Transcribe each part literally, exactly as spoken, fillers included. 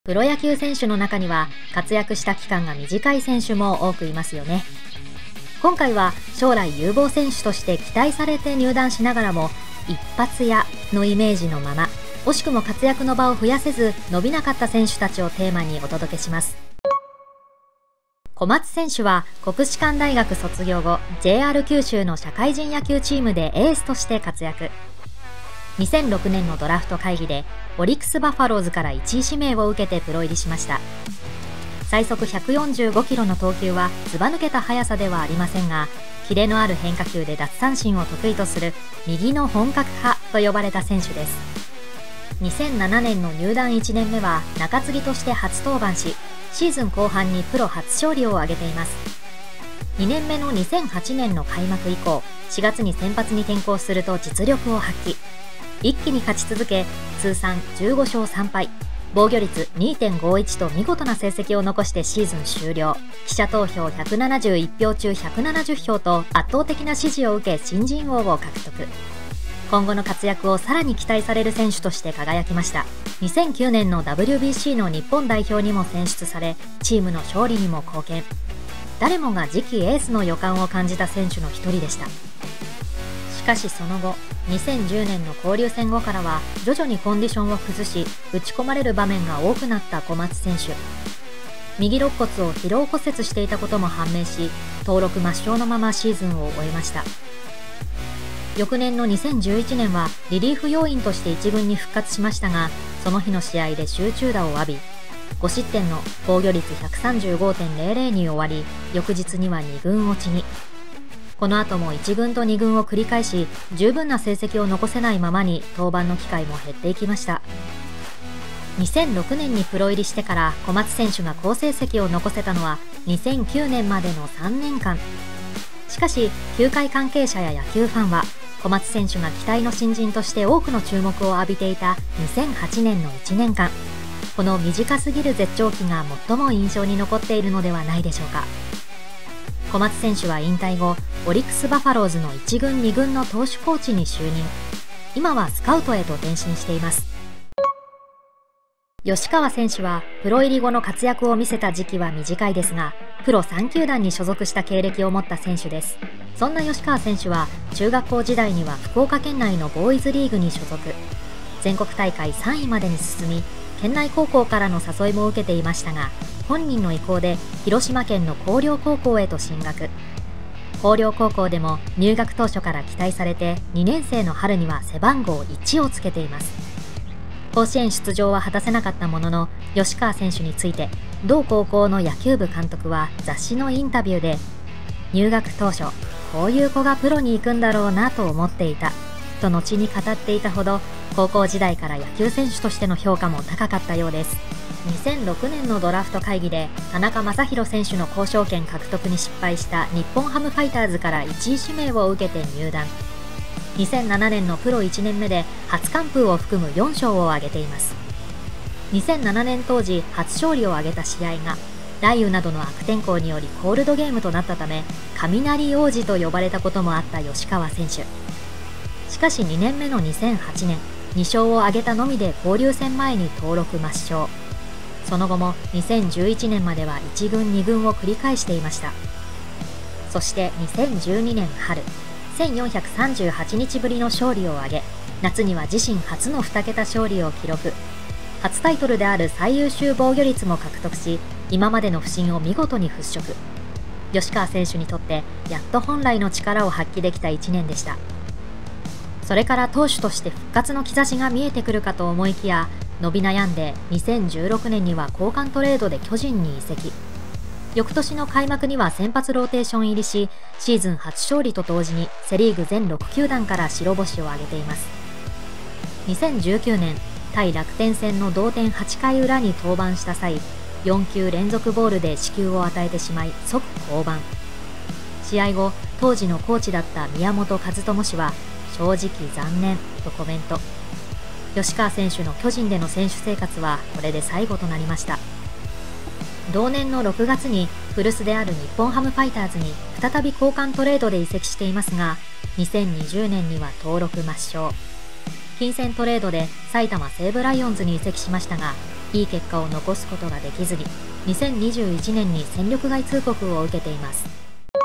プロ野球選手の中には活躍した期間が短い選手も多くいますよね。今回は将来有望選手として期待されて入団しながらも一発屋のイメージのまま惜しくも活躍の場を増やせず伸びなかった選手たちをテーマにお届けします。小松選手は国士舘大学卒業後 ジェイアール 九州の社会人野球チームでエースとして活躍。にせんろくねんのドラフト会議でオリックスバファローズからいちい指名を受けてプロ入りしました。最速ひゃくよんじゅうごキロの投球はずば抜けた速さではありませんが、キレのある変化球で奪三振を得意とする右の本格派と呼ばれた選手です。にせんななねんの入団いちねんめは中継ぎとして初登板し、シーズン後半にプロ初勝利を挙げています。にねんめのにせんはちねんの開幕以降、しがつに先発に転向すると実力を発揮。一気に勝ち続け、通算じゅうごしょうさんぱい、防御率 にてんごいち と見事な成績を残してシーズン終了。記者投票ひゃくななじゅういちひょう中ひゃくななじゅうひょうと圧倒的な支持を受け新人王を獲得。今後の活躍をさらに期待される選手として輝きました。にせんきゅうねんの ダブリュービーシー の日本代表にも選出され、チームの勝利にも貢献。誰もが次期エースの予感を感じた選手の一人でした。しかしその後、にせんじゅうねんの交流戦後からは徐々にコンディションを崩し、打ち込まれる場面が多くなった小松選手。右肋骨を疲労骨折していたことも判明し、登録抹消のままシーズンを終えました。翌年のにせんじゅういちねんはリリーフ要員として一軍に復活しましたが、その日の試合で集中打を浴び、ごしってんの防御率 ひゃくさんじゅうごてんぜろぜろ に終わり、翌日にはに軍落ちに。この後もいち軍とに軍を繰り返し、十分な成績を残せないままに登板の機会も減っていきました。にせんろくねんにプロ入りしてから小松選手が好成績を残せたのはにせんきゅうねんまでのさんねんかん。しかし球界関係者や野球ファンは小松選手が期待の新人として多くの注目を浴びていたにせんはちねんのいちねんかん、この短すぎる絶頂期が最も印象に残っているのではないでしょうか。小松選手は引退後、オリックスバファローズのいち軍に軍の投手コーチに就任。今はスカウトへと転身しています。吉川選手はプロ入り後の活躍を見せた時期は短いですが、プロさん球団に所属した経歴を持った選手です。そんな吉川選手は中学校時代には福岡県内のボーイズリーグに所属。全国大会さんいまでに進み、県内高校からの誘いも受けていましたが、本人の意向で広島県の広陵高校へと進学。広陵高校でも入学当初から期待されて、にねんせいの春には背番号いちをつけています。甲子園出場は果たせなかったものの、吉川選手について同高校の野球部監督は雑誌のインタビューで、入学当初こういう子がプロに行くんだろうなと思っていたと後に語っていたほど、高校時代から野球選手としての評価も高かったようです。にせんろくねんのドラフト会議で田中将大選手の交渉権獲得に失敗した日本ハムファイターズからいちい指名を受けて入団。にせんななねんのプロいちねんめで初完封を含むよんしょうを挙げています。にせんななねん当時初勝利を挙げた試合が雷雨などの悪天候によりコールドゲームとなったため、雷王子と呼ばれたこともあった吉川選手。しかしにねんめのにせんはちねん、にしょうを挙げたのみで交流戦前に登録抹消。その後もにせんじゅういちねんまではいち軍に軍を繰り返していました。そしてにせんじゅうにねん春、せんよんひゃくさんじゅうはちにちぶりの勝利を挙げ、夏には自身初のにけた勝利を記録。初タイトルである最優秀防御率も獲得し、今までの不振を見事に払拭。吉川選手にとってやっと本来の力を発揮できたいちねんでした。それから投手として復活の兆しが見えてくるかと思いきや、伸び悩んでにせんじゅうろくねんには交換トレードで巨人に移籍。翌年の開幕には先発ローテーション入りし、シーズン初勝利と同時にセリーグ全ろく球団から白星を挙げています。にせんじゅうきゅうねん、対楽天戦の同点はちかいうらに登板した際、よんきゅう連続ボールで四球を与えてしまい即降板。試合後、当時のコーチだった宮本和知氏は正直残念とコメント。吉川選手の巨人での選手生活はこれで最後となりました。同年のろくがつに古巣である日本ハムファイターズに再び交換トレードで移籍していますが、にせんにじゅうねんには登録抹消。金銭トレードで埼玉西武ライオンズに移籍しましたが、 いい結果を残すことができずに、にせんにじゅういちねんに戦力外通告を受けています。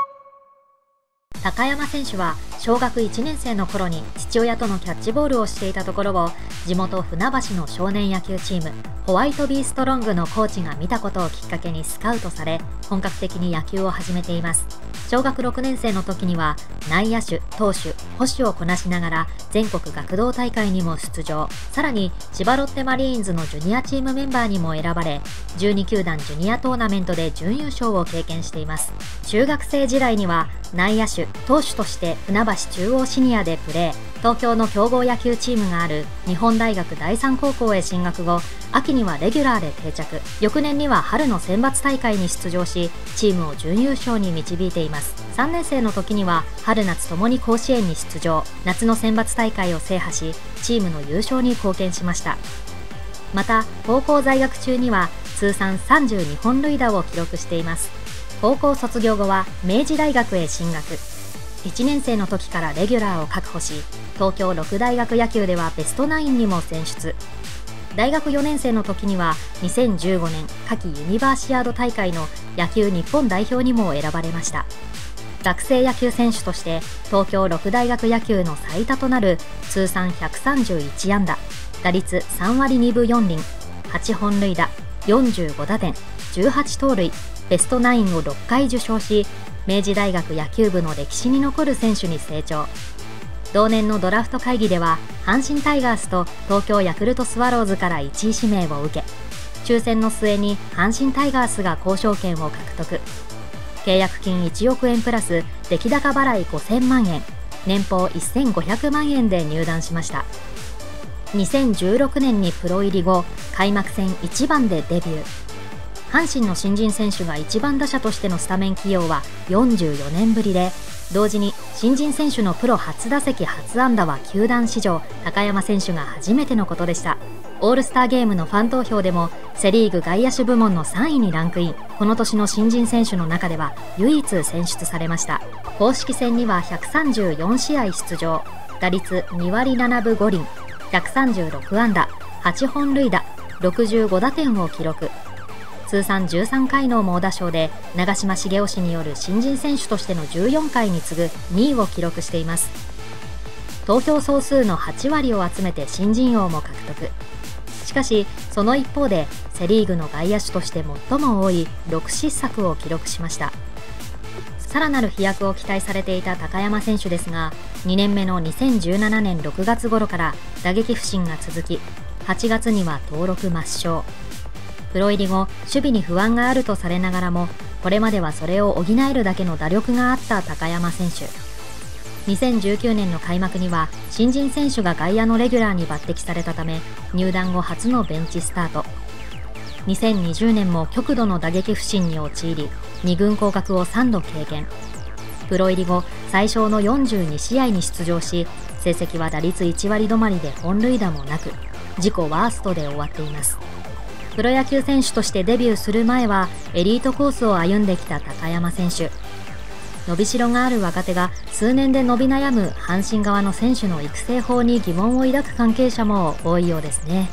高山選手は小学いちねん生の頃に父親とのキャッチボールをしていたところを、地元船橋の少年野球チームホワイトビーストロングのコーチが見たことをきっかけにスカウトされ、本格的に野球を始めています。小学ろくねん生の時には内野手、投手、捕手をこなしながら全国学童大会にも出場。さらに千葉ロッテマリーンズのジュニアチームメンバーにも選ばれ、じゅうにきゅうだんジュニアトーナメントで準優勝を経験しています。中学生時代には内野手、投手として船橋中央シニアでプレー。東京の強豪野球チームがある日本大学第三高校へ進学後、秋にはレギュラーで定着。翌年には春の選抜大会に出場し、チームを準優勝に導いています。さんねん生の時には春夏ともに甲子園に出場。夏の選抜大会を制覇し、チームの優勝に貢献しました。また高校在学中には通算さんじゅうにほん塁打を記録しています。高校卒業後は明治大学へ進学。いちねん生の時からレギュラーを確保し、東京六大学野球ではベストナインにも選出。大学よねん生の時にはにせんじゅうごねん夏季ユニバーシアード大会の野球日本代表にも選ばれました。学生野球選手として東京六大学野球の最多となる通算ひゃくさんじゅういち安打、打率さんわりにぶよんりん、はちほん塁打、よんじゅうご打点、じゅうはち盗塁、ベストナインをろっかい受賞し、明治大学野球部の歴史に残る選手に成長。同年のドラフト会議では阪神タイガースと東京ヤクルトスワローズからいちい指名を受け、抽選の末に阪神タイガースが交渉権を獲得。契約金いちおくえんプラス出来高払いごせんまんえん、年俸せんごひゃくまんえんで入団しました。にせんじゅうろくねんにプロ入り後、開幕戦いちばんでデビュー。阪神の新人選手がいちばん打者としてのスタメン起用はよんじゅうよねんぶりで、同時に新人選手のプロ初打席初安打は球団史上高山選手が初めてのことでした。オールスターゲームのファン投票でもセリーグ外野手部門のさんいにランクイン。この年の新人選手の中では唯一選出されました。公式戦にはひゃくさんじゅうよん試合出場、打率にわりななぶごりん、ひゃくさんじゅうろく安打、はちほん塁打、ろくじゅうご打点を記録。通算じゅうさんかいの猛打賞で長嶋茂雄氏による新人選手としてのじゅうよんかいに次ぐにいを記録しています。投票総数のはちわりを集めて新人王も獲得。しかしその一方でセリーグの外野手として最も多いろく失策を記録しました。さらなる飛躍を期待されていた高山選手ですが、にねんめのにせんじゅうななねんろくがつ頃から打撃不振が続き、はちがつには登録抹消。プロ入り後、守備に不安があるとされながらも、これまではそれを補えるだけの打力があった高山選手。にせんじゅうきゅうねんの開幕には新人選手が外野のレギュラーに抜擢されたため、入団後初のベンチスタート。にせんにじゅうねんも極度の打撃不振に陥り、に軍降格をさんど経験。プロ入り後最小のよんじゅうに試合に出場し、成績は打率いちわり止まりで本塁打もなく、自己ワーストで終わっています。プロ野球選手としてデビューする前はエリートコースを歩んできた高山選手。伸びしろがある若手が数年で伸び悩む阪神側の選手の育成法に疑問を抱く関係者も多いようですね。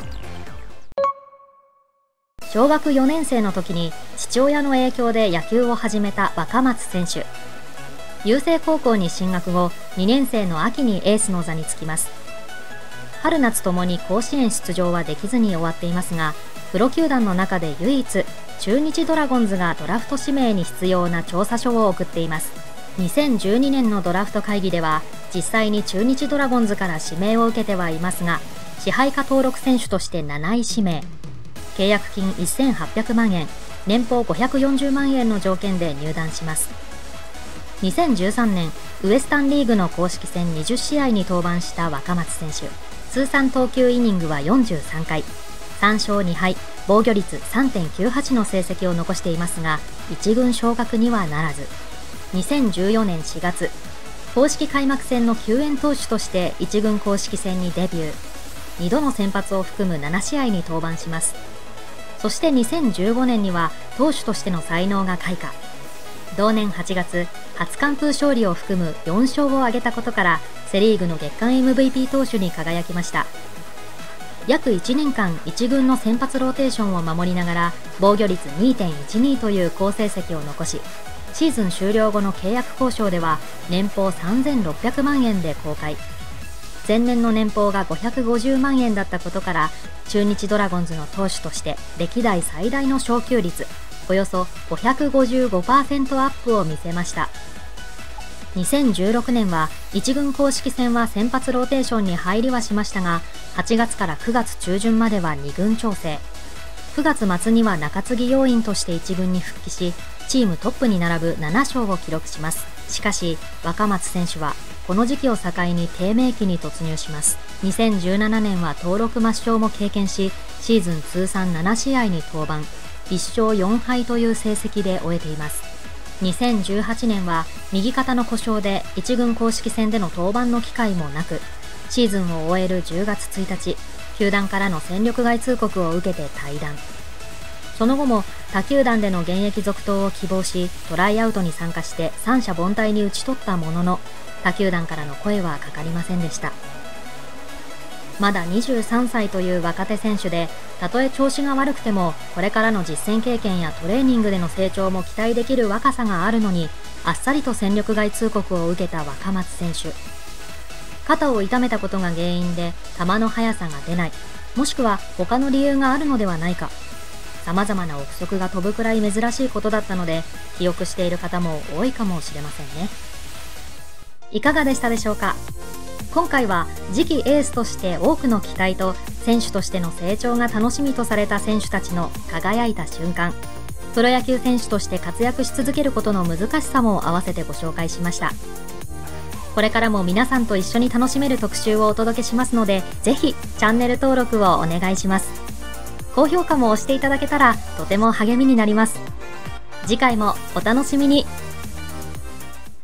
小学よねん生の時に父親の影響で野球を始めた若松選手。郵政高校に進学後、にねん生の秋にエースの座につきます。春夏ともに甲子園出場はできずに終わっていますが、プロ球団の中で唯一中日ドラゴンズがドラフト指名に必要な調査書を送っています。にせんじゅうにねんのドラフト会議では実際に中日ドラゴンズから指名を受けてはいますが、支配下登録選手としてなない指名、契約金せんはっぴゃくまんえん、年俸ごひゃくよんじゅうまんえんの条件で入団します。にせんじゅうさんねんウエスタンリーグの公式戦にじゅっしあいに登板した若松選手。通算投球イニングはよんじゅうさんかい、さんしょうにはい、防御率 さんてんきゅうはち の成績を残していますが、いち軍昇格にはならず。にせんじゅうよねんしがつ、公式開幕戦の救援投手としていち軍公式戦にデビュー。にどの先発を含むななしあいに登板します。そしてにせんじゅうごねんには投手としての才能が開花。同年はちがつ、初完封勝利を含むよんしょうを挙げたことからセリーグの月間 エムブイピー 投手に輝きました。 約いちねんかんいち軍の先発ローテーションを守りながら防御率 にてんいちに という好成績を残し、シーズン終了後の契約交渉では年俸さんぜんろっぴゃくまんえんで公開。前年の年俸がごひゃくごじゅうまんえんだったことから中日ドラゴンズの投手として歴代最大の昇給率およそ ごひゃくごじゅうごパーセント アップを見せました。にせんじゅうろくねんはいち軍公式戦は先発ローテーションに入りはしましたが、はちがつからくがつ中旬まではに軍調整、くがつ末には中継ぎ要員としていち軍に復帰し、チームトップに並ぶなな勝を記録します。しかし若松選手はこの時期を境に低迷期に突入します。にせんじゅうななねんは登録抹消も経験し、シーズン通算なな試合に登板、いっ勝よん敗という成績で終えています。にせんじゅうはちねんは右肩の故障でいち軍公式戦での登板の機会もなく、シーズンを終えるじゅうがつついたち、球団からの戦力外通告を受けて退団。その後も他球団での現役続投を希望し、トライアウトに参加して三者凡退に打ち取ったものの、他球団からの声はかかりませんでした。まだにじゅうさんさいという若手選手で、たとえ調子が悪くてもこれからの実戦経験やトレーニングでの成長も期待できる若さがあるのに、あっさりと戦力外通告を受けた若松選手。肩を痛めたことが原因で球の速さが出ない、もしくは他の理由があるのではないか、様々な憶測が飛ぶくらい珍しいことだったので、記憶している方も多いかもしれませんね。いかがでしたでしょうか。今回は次期エースとして多くの期待と選手としての成長が楽しみとされた選手たちの輝いた瞬間、プロ野球選手として活躍し続けることの難しさも併せてご紹介しました。これからも皆さんと一緒に楽しめる特集をお届けしますので、ぜひチャンネル登録をお願いします。高評価も押していただけたらとても励みになります。次回もお楽しみに。